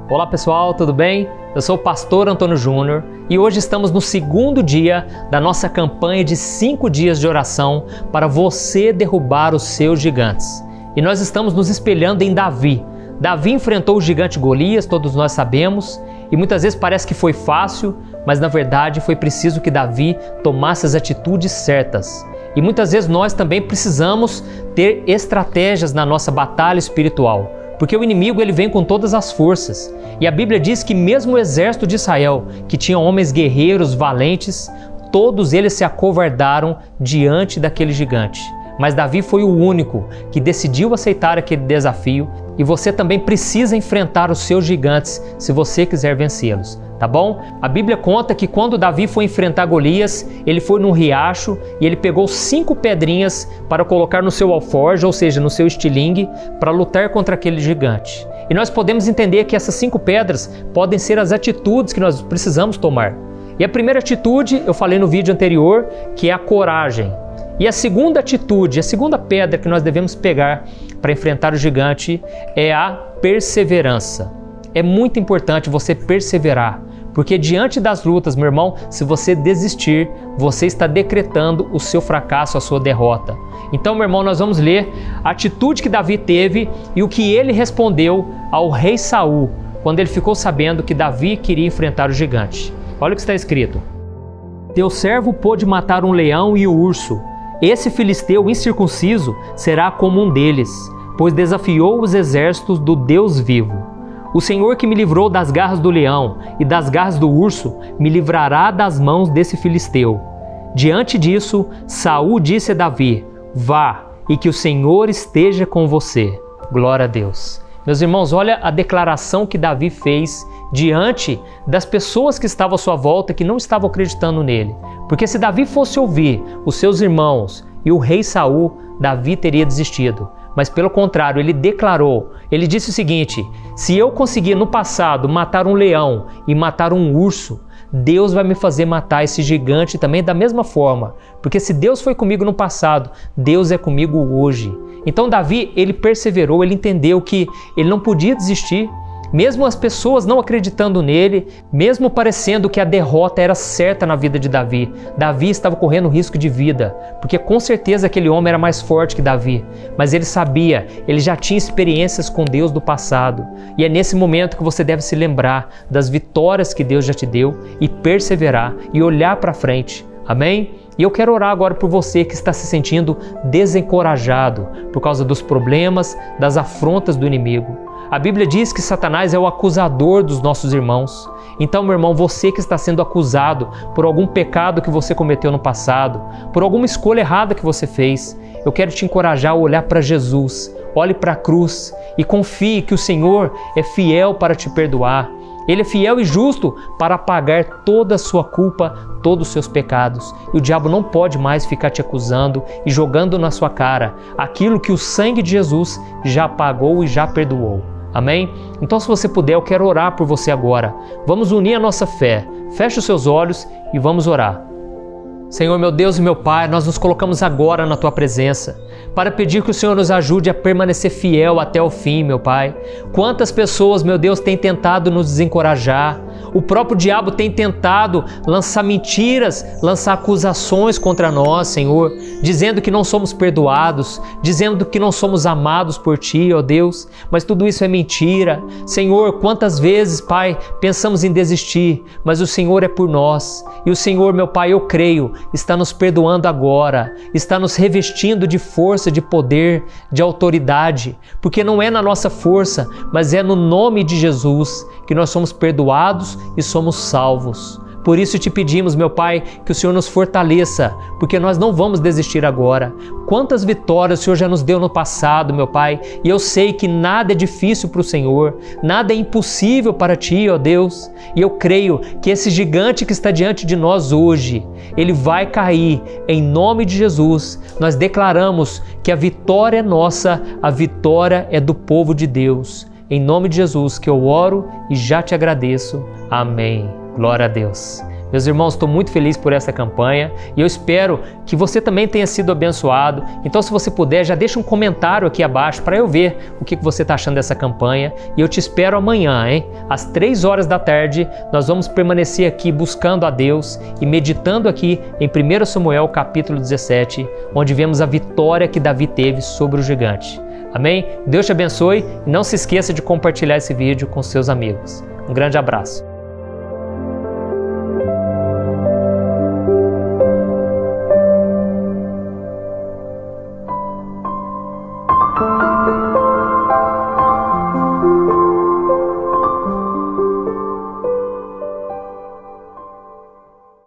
Olá pessoal, tudo bem? Eu sou o pastor Antônio Júnior e hoje estamos no segundo dia da nossa campanha de 5 dias de oração para você derrubar os seus gigantes. E nós estamos nos espelhando em Davi. Davi enfrentou o gigante Golias, todos nós sabemos, e muitas vezes parece que foi fácil, mas na verdade foi preciso que Davi tomasse as atitudes certas. E muitas vezes nós também precisamos ter estratégias na nossa batalha espiritual. Porque o inimigo ele vem com todas as forças. E a Bíblia diz que mesmo o exército de Israel, que tinha homens guerreiros, valentes, todos eles se acovardaram diante daquele gigante. Mas Davi foi o único que decidiu aceitar aquele desafio e você também precisa enfrentar os seus gigantes se você quiser vencê-los, tá bom? A Bíblia conta que quando Davi foi enfrentar Golias, ele foi num riacho e ele pegou 5 pedrinhas para colocar no seu alforje, ou seja, no seu estilingue, para lutar contra aquele gigante. E nós podemos entender que essas 5 pedras podem ser as atitudes que nós precisamos tomar. E a primeira atitude, eu falei no vídeo anterior, que é a coragem. E a segunda atitude, a segunda pedra que nós devemos pegar para enfrentar o gigante é a perseverança. É muito importante você perseverar, porque diante das lutas, meu irmão, se você desistir, você está decretando o seu fracasso, a sua derrota. Então, meu irmão, nós vamos ler a atitude que Davi teve e o que ele respondeu ao rei Saul, quando ele ficou sabendo que Davi queria enfrentar o gigante. Olha o que está escrito. Teu servo pôde matar um leão e o urso. Esse filisteu incircunciso será como um deles, pois desafiou os exércitos do Deus vivo. O Senhor que me livrou das garras do leão e das garras do urso, me livrará das mãos desse filisteu. Diante disso, Saul disse a Davi, vá, e que o Senhor esteja com você. Glória a Deus. Meus irmãos, olha a declaração que Davi fez diante das pessoas que estavam à sua volta, que não estavam acreditando nele. Porque se Davi fosse ouvir os seus irmãos e o rei Saul, Davi teria desistido. Mas pelo contrário, ele declarou, ele disse o seguinte, se eu conseguir no passado matar um leão e matar um urso, Deus vai me fazer matar esse gigante também da mesma forma. Porque se Deus foi comigo no passado, Deus é comigo hoje. Então Davi, ele perseverou, ele entendeu que ele não podia desistir. Mesmo as pessoas não acreditando nele, mesmo parecendo que a derrota era certa na vida de Davi, Davi estava correndo risco de vida, porque com certeza aquele homem era mais forte que Davi, mas ele sabia, ele já tinha experiências com Deus do passado, e é nesse momento que você deve se lembrar das vitórias que Deus já te deu e perseverar e olhar para frente, amém? E eu quero orar agora por você que está se sentindo desencorajado por causa dos problemas, das afrontas do inimigo. A Bíblia diz que Satanás é o acusador dos nossos irmãos. Então, meu irmão, você que está sendo acusado por algum pecado que você cometeu no passado, por alguma escolha errada que você fez, eu quero te encorajar a olhar para Jesus, olhe para a cruz e confie que o Senhor é fiel para te perdoar. Ele é fiel e justo para apagar toda a sua culpa, todos os seus pecados. E o diabo não pode mais ficar te acusando e jogando na sua cara aquilo que o sangue de Jesus já apagou e já perdoou. Amém? Então, se você puder, eu quero orar por você agora. Vamos unir a nossa fé. Feche os seus olhos e vamos orar. Senhor, meu Deus e meu Pai, nós nos colocamos agora na Tua presença para pedir que o Senhor nos ajude a permanecer fiel até o fim, meu Pai. Quantas pessoas, meu Deus, têm tentado nos desencorajar. O próprio diabo tem tentado lançar mentiras, lançar acusações contra nós, Senhor, dizendo que não somos perdoados, dizendo que não somos amados por Ti, ó Deus. Mas tudo isso é mentira. Senhor, quantas vezes, Pai, pensamos em desistir, mas o Senhor é por nós. E o Senhor, meu Pai, eu creio, está nos perdoando agora, está nos revestindo de força, de poder, de autoridade, porque não é na nossa força, mas é no nome de Jesus que nós somos perdoados e somos salvos. Por isso te pedimos, meu Pai, que o Senhor nos fortaleça, porque nós não vamos desistir agora. Quantas vitórias o Senhor já nos deu no passado, meu Pai, e eu sei que nada é difícil para o Senhor, nada é impossível para Ti, ó Deus. E eu creio que esse gigante que está diante de nós hoje, ele vai cair em nome de Jesus. Nós declaramos que a vitória é nossa, a vitória é do povo de Deus. Em nome de Jesus que eu oro e já te agradeço. Amém. Glória a Deus. Meus irmãos, estou muito feliz por essa campanha e eu espero que você também tenha sido abençoado. Então, se você puder, já deixa um comentário aqui abaixo para eu ver o que você está achando dessa campanha. E eu te espero amanhã, hein? Às 3 horas da tarde, nós vamos permanecer aqui buscando a Deus e meditando aqui em 1 Samuel capítulo 17, onde vemos a vitória que Davi teve sobre o gigante. Amém? Deus te abençoe e não se esqueça de compartilhar esse vídeo com seus amigos. Um grande abraço.